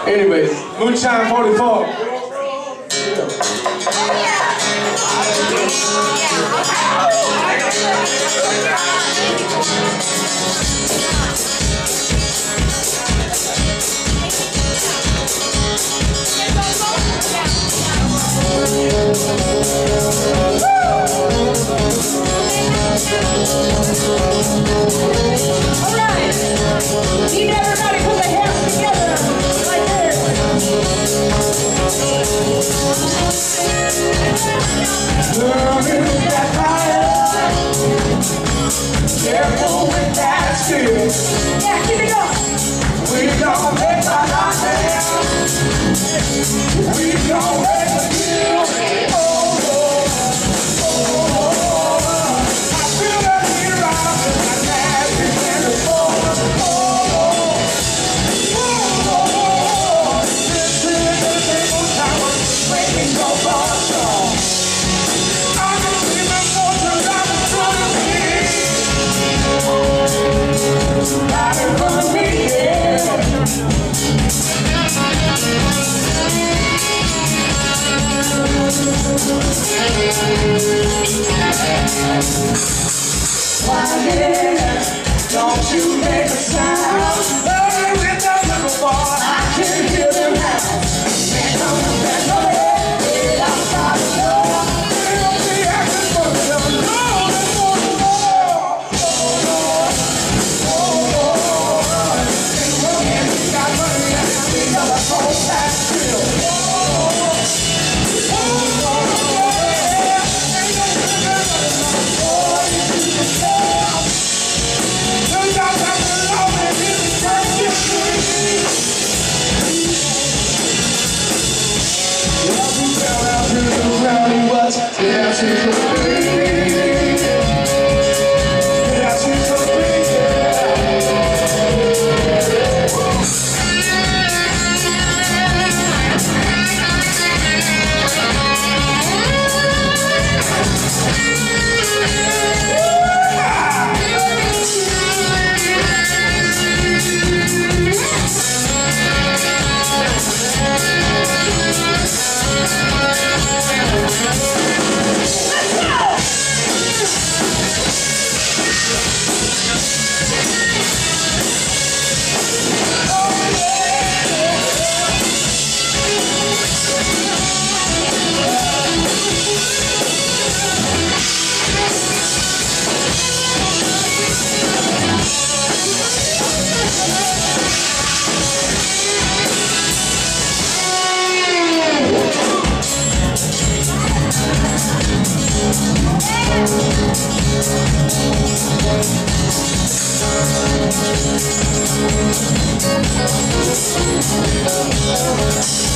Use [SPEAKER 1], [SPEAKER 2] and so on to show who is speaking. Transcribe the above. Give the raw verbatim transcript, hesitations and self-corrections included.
[SPEAKER 1] Anyways, Moonshine forty-four.
[SPEAKER 2] Alright, need everybody put their hands together like this.
[SPEAKER 1] Burning that fire, careful with that stick.
[SPEAKER 2] Yeah, keep it up.
[SPEAKER 1] We don't make a lot of We don't make a deal. Oh, oh, oh, oh. I feel that heat rising, my magic and the floor. Oh, oh, oh, oh. This is the table tower, breaking your bar strong. I can see my fortune down in front of me. Right in front of me, yeah. Why, yeah, don't you make a sound. Burning with that little ball, I can hear them now. They're coming back on it, they're outside the door. They don't be acting for them, no, they're for the war. Oh, Lord, oh, Lord. They run and we got money and we got a whole pack still. Oh, oh, oh, yeah. Ain't no living boy, you can tell. You got that love and it's perfect free. Love you down out to the ground, he was down to the green. Down to the green,
[SPEAKER 2] Thank you.